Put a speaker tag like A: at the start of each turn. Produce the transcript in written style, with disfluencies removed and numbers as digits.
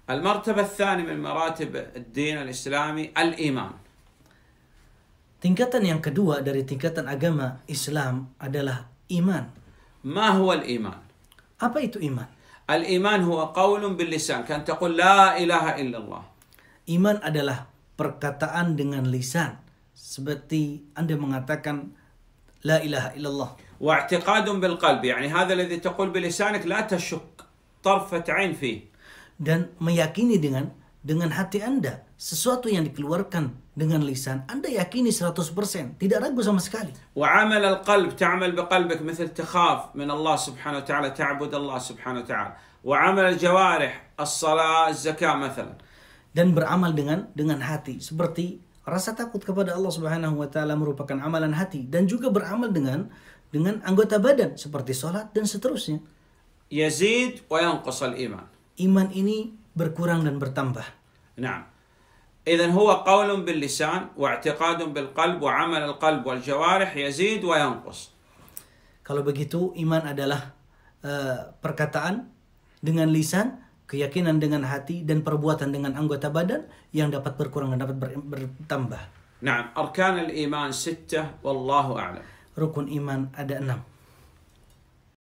A: المرتبة الثانية من مراتب الدين الإسلامي الإيمان.
B: Tingkatan yang kedua dari tingkatan agama Islam adalah iman.
A: ما هو الإيمان؟
B: Apa itu iman?
A: الإيمان هو قول باللسان كأن تقول لا إله إلا الله.
B: Iman adalah perkataan dengan lisan, seperti Anda mengatakan la ilaha illallah.
A: واعتقاد بالقلب يعني هذا الذي تقول بلسانك لا تشك طرفة عين فيه.
B: Dan meyakini dengan hati Anda sesuatu yang dikeluarkan dengan lisan Anda yakini 100%, tidak ragu sama sekali.
A: وعمل القلب تعمل بقلبك مثل تخاف من الله سبحانه وتعالى تعبد الله سبحانه وتعالى. وعمل الجوارح الصلاة الزكاة مثلا.
B: Dan beramal dengan hati seperti rasa takut kepada Allah Subhanahu wa taala merupakan amalan hati, dan juga beramal dengan anggota badan seperti salat dan seterusnya.
A: يزيد وينقص الإيمان.
B: Iman ini berkurang dan bertambah.
A: نعم. إذن هو قول باللسان واعتقاد بالقلب وعمل القلب والجوارح يزيد وينقص.
B: Kalau begitu iman adalah perkataan dengan lisan, keyakinan dengan hati, dan perbuatan dengan anggota badan yang dapat berkurang dan dapat bertambah.
A: نعم. أركان الإيمان 6 والله أعلم.
B: Rukun iman ada 6.